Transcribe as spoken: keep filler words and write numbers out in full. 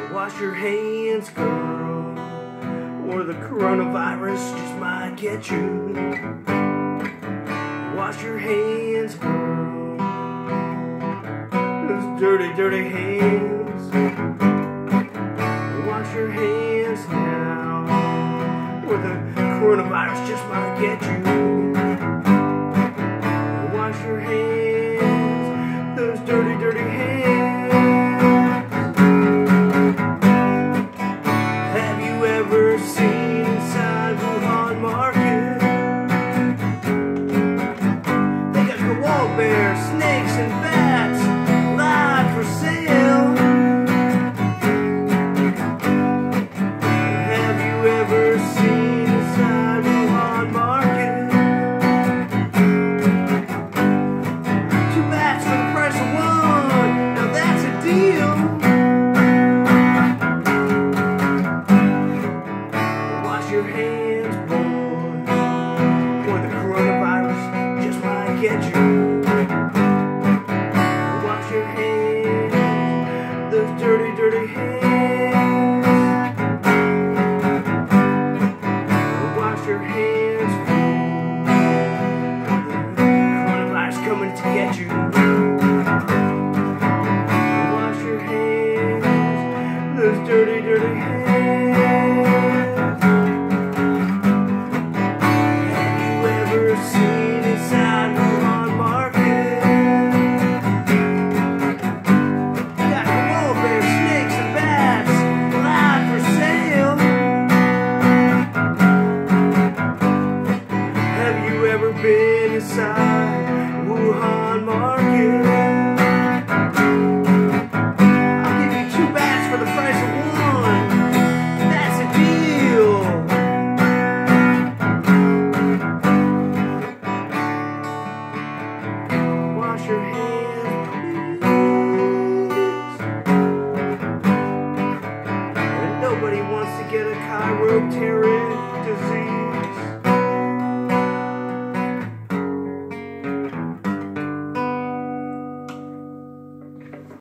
Wash your hands, girl, or the coronavirus just might get you. Wash your hands, girl, those dirty, dirty hands. Wash your hands now, or the coronavirus just might get you. Wash your hands, those dirty, dirty hands. Have you ever seen inside Wuhan Market? They got koala bears, snakes, and bats live for sale. Have you ever seen inside Wuhan Market? Two bats for the price of one. Now that's a deal. Wash your hands, boy, or the coronavirus just might get you. Wash your hands, those dirty, dirty hands. Wash your hands, or the coronavirus coming to get you. Wash your hands, those dirty, dirty hands.